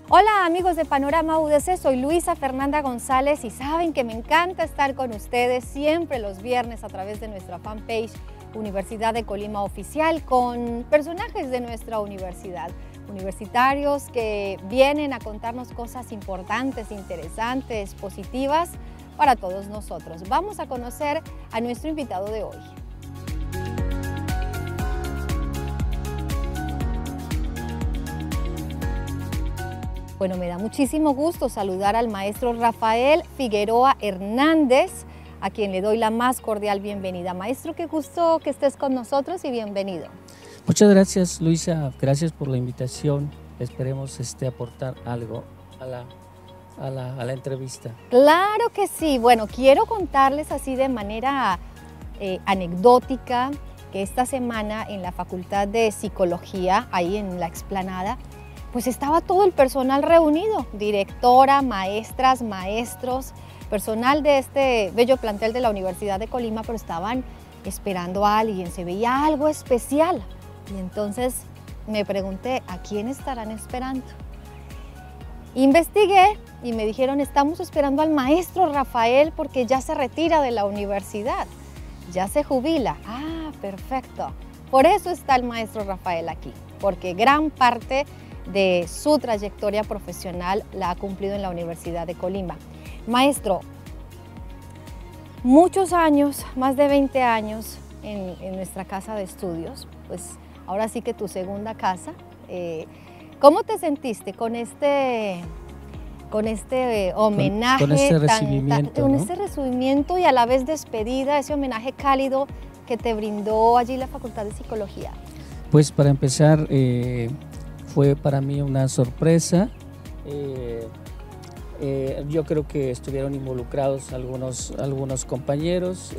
Hola amigos de Panorama UDC, soy Luisa Fernanda González y saben que me encanta estar con ustedes siempre los viernes a través de nuestra fanpage Universidad de Colima Oficial con personajes de nuestra universidad, universitarios que vienen a contarnos cosas importantes, interesantes, positivas para todos nosotros. Vamos a conocer a nuestro invitado de hoy. Bueno, me da muchísimo gusto saludar al maestro Rafael Figueroa Hernández, a quien le doy la más cordial bienvenida. Maestro, qué gusto que estés con nosotros y bienvenido. Muchas gracias, Luisa, gracias por la invitación. Esperemos aportar algo a la entrevista. Claro que sí. Bueno, quiero contarles así de manera anecdótica que esta semana en la Facultad de Psicología, ahí en la explanada, pues estaba todo el personal reunido, directora, maestras, maestros, personal de este bello plantel de la Universidad de Colima, pero estaban esperando a alguien, se veía algo especial. Y entonces me pregunté, ¿a quién estarán esperando? Investigué y me dijeron, estamos esperando al maestro Rafael porque ya se retira de la universidad, ya se jubila. Ah, perfecto. Por eso está el maestro Rafael aquí, porque gran parte de su trayectoria profesional la ha cumplido en la Universidad de Colima. Maestro, muchos años, más de 20 años en nuestra casa de estudios, pues ahora sí que tu segunda casa. ¿Cómo te sentiste con este homenaje? Con este recibimiento, con ¿no? este recibimiento y a la vez despedida, ese homenaje cálido que te brindó allí la Facultad de Psicología. Pues para empezar, fue para mí una sorpresa. Yo creo que estuvieron involucrados algunos compañeros.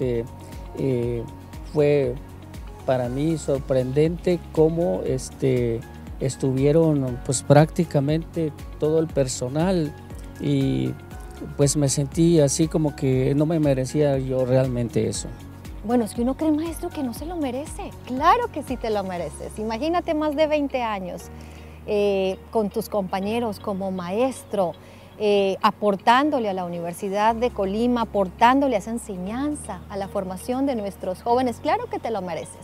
Fue para mí sorprendente cómo estuvieron pues prácticamente todo el personal, y pues me sentí así como que no me merecía yo realmente eso. Bueno, es que uno cree, maestro, que no se lo merece. Claro que sí te lo mereces. Imagínate más de 20 años con tus compañeros como maestro, aportándole a la Universidad de Colima, aportándole a esa enseñanza, a la formación de nuestros jóvenes. Claro que te lo mereces.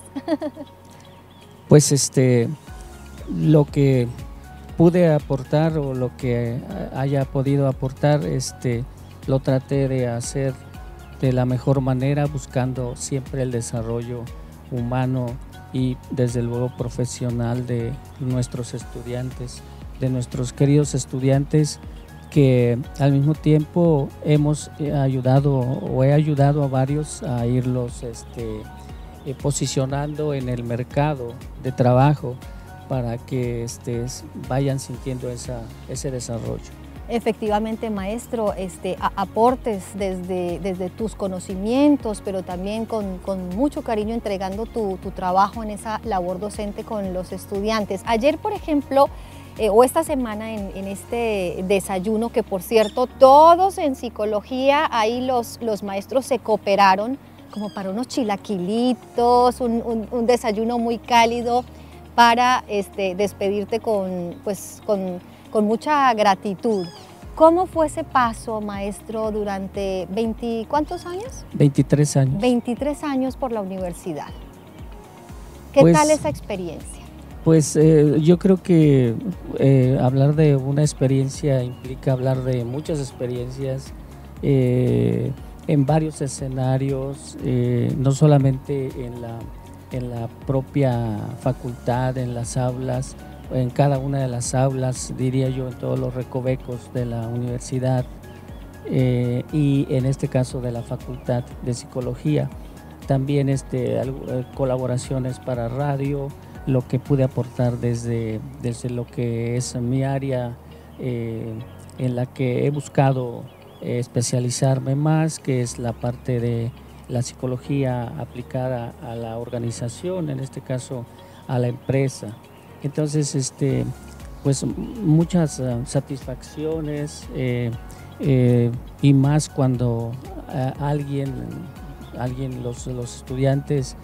Pues lo que pude aportar o lo que haya podido aportar, lo traté de hacer de la mejor manera, buscando siempre el desarrollo humano y desde luego profesional de nuestros estudiantes, de nuestros queridos estudiantes, que al mismo tiempo hemos ayudado o he ayudado a varios a irlos posicionando en el mercado de trabajo para que vayan sintiendo ese desarrollo. Efectivamente, maestro, aportes desde tus conocimientos, pero también con mucho cariño entregando tu trabajo en esa labor docente con los estudiantes. Ayer, por ejemplo, o esta semana en este desayuno, que por cierto, todos en psicología, ahí los maestros se cooperaron como para unos chilaquilitos, un desayuno muy cálido para despedirte con mucha gratitud. ¿Cómo fue ese paso, maestro, durante ¿cuántos años? 23 años. 23 años por la universidad. ¿Qué tal esa experiencia? Pues yo creo que hablar de una experiencia implica hablar de muchas experiencias en varios escenarios, no solamente en la propia facultad, en las aulas, en cada una de las aulas, diría yo, en todos los recovecos de la universidad, y en este caso de la Facultad de Psicología. También colaboraciones para radio, lo que pude aportar desde lo que es mi área, en la que he buscado especializarme más, que es la parte de la psicología aplicada a la organización, en este caso a la empresa. Entonces, pues muchas satisfacciones, y más cuando los estudiantes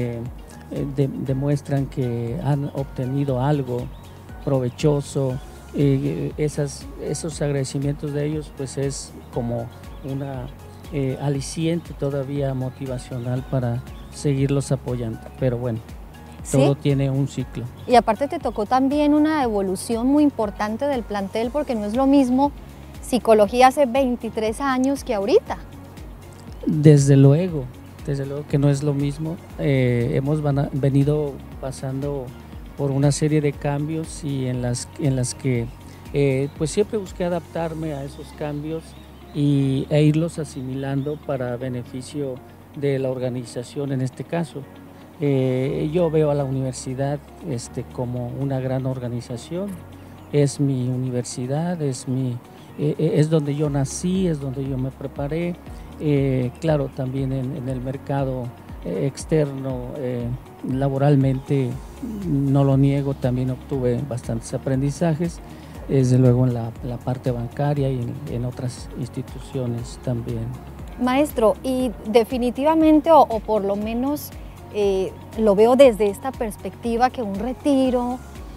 demuestran que han obtenido algo provechoso, esos agradecimientos de ellos pues es como una aliciente todavía motivacional para seguirlos apoyando, pero bueno, todo tiene un ciclo. Y aparte te tocó también una evolución muy importante del plantel, porque no es lo mismo psicología hace 23 años que ahorita. Desde luego que no es lo mismo. Hemos venido pasando por una serie de cambios y en las que pues siempre busqué adaptarme a esos cambios e irlos asimilando para beneficio de la organización en este caso. Yo veo a la universidad como una gran organización, es mi universidad, es donde yo nací, es donde yo me preparé. Claro, también en el mercado externo, laboralmente, no lo niego, también obtuve bastantes aprendizajes, desde luego en la parte bancaria y en otras instituciones también. Maestro, y definitivamente, o por lo menos lo veo desde esta perspectiva, que un retiro,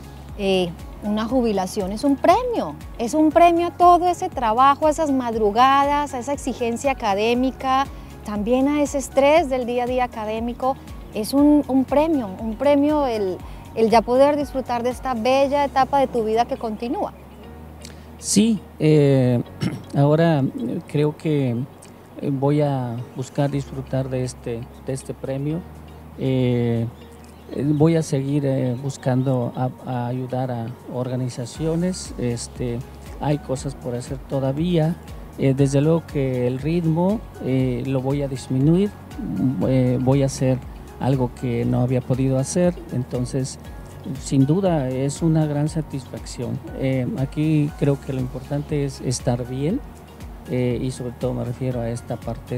una jubilación es un premio a todo ese trabajo, a esas madrugadas, a esa exigencia académica, también a ese estrés del día a día académico. Es un premio el ya poder disfrutar de esta bella etapa de tu vida que continúa. Sí, ahora creo que voy a buscar disfrutar de este premio. Voy a seguir buscando a ayudar a organizaciones. Hay cosas por hacer todavía. Desde luego que el ritmo lo voy a disminuir. Voy a hacer algo que no había podido hacer. Entonces, sin duda es una gran satisfacción. Aquí creo que lo importante es estar bien y sobre todo me refiero a esta parte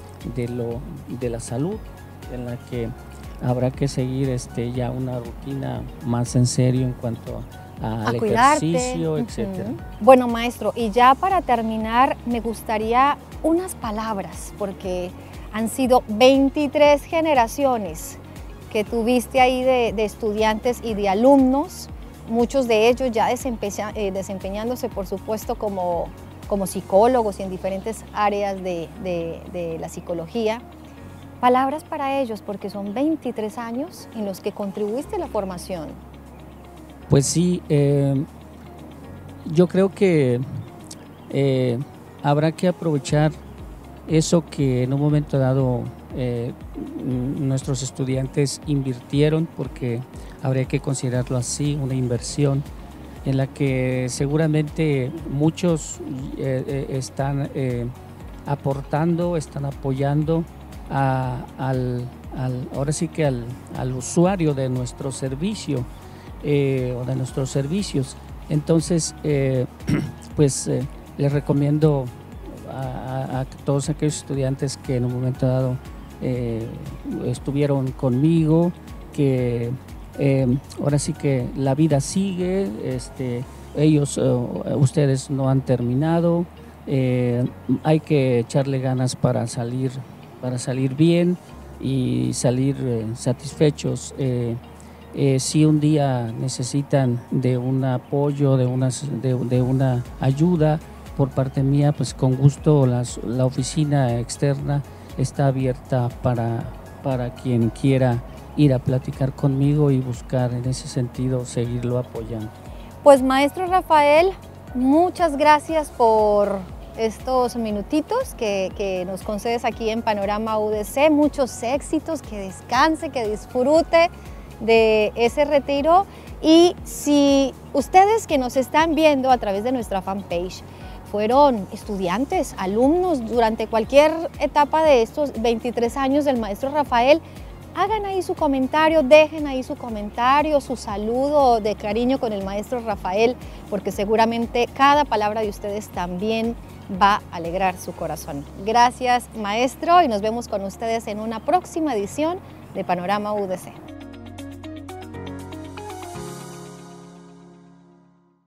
de la salud, en la que habrá que seguir ya una rutina más en serio en cuanto al ejercicio, etcétera. Bueno, maestro, y ya para terminar, me gustaría unas palabras, porque han sido 23 generaciones que tuviste ahí de estudiantes y de alumnos, muchos de ellos ya desempeñándose, por supuesto, como psicólogos y en diferentes áreas de la psicología. Palabras para ellos, porque son 23 años en los que contribuiste a la formación. Pues sí, yo creo que habrá que aprovechar eso que en un momento dado nuestros estudiantes invirtieron, porque habría que considerarlo así, una inversión en la que seguramente muchos están aportando, están apoyando ahora sí que al usuario de nuestro servicio o de nuestros servicios. Entonces, pues les recomiendo a todos aquellos estudiantes que en un momento dado estuvieron conmigo, que ahora sí que la vida sigue, ustedes no han terminado, hay que echarle ganas para salir bien y salir satisfechos. Si un día necesitan de un apoyo, de una ayuda por parte mía, pues con gusto la oficina externa está abierta para quien quiera ir a platicar conmigo y buscar en ese sentido seguirlo apoyando. Pues maestro Rafael, muchas gracias por estos minutitos que nos concedes aquí en Panorama UDC. Muchos éxitos, que descanse, que disfrute de ese retiro. Y si ustedes que nos están viendo a través de nuestra fanpage fueron estudiantes, alumnos durante cualquier etapa de estos 23 años del maestro Rafael, hagan ahí su comentario, dejen ahí su comentario, su saludo de cariño con el maestro Rafael, porque seguramente cada palabra de ustedes también va a alegrar su corazón. Gracias, maestro, y nos vemos con ustedes en una próxima edición de Panorama UDC.